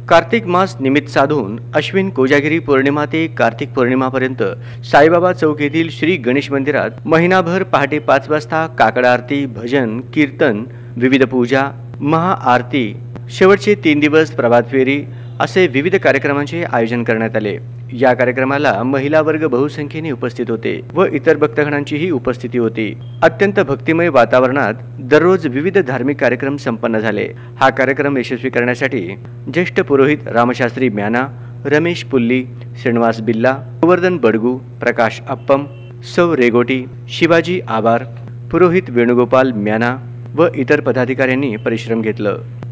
कार्तिक मास निमित्त साधून अश्विन कोजागिरी पौर्णिमा ते कार्तिक पौर्णिमापर्यंत साईबाबा चौक येथील श्री गणेश मंदिरात महिनाभर पहाटे 5 वाजता काकड आरती, भजन, कीर्तन, विविध पूजा, महाआरती, शेवटचे 3 दिवस प्रभात फेरी असे विविध कार्यक्रमांचे आयोजन करण्यात आले। या कार्यक्रमाला महिला वर्ग बहुसंख्येने उपस्थित होते व इतर भक्तगणांचीही उपस्थिती होती। अत्यंत भक्तिमय वातावरणात दररोज विविध धार्मिक कार्यक्रम संपन्न झाले। हा कार्यक्रम यशस्वी करण्यासाठी ज्येष्ठ पुरोहित रामशास्त्री म्याना, रमेश पुल्ली, श्रीनिवास बिल्ला, गोवर्धन बडगू, प्रकाश अप्पम, सौ रेगोटी, शिवाजी आबार, पुरोहित वेणुगोपाल म्याना व इतर पदाधिकाऱ्यांनी परिश्रम घेतलं।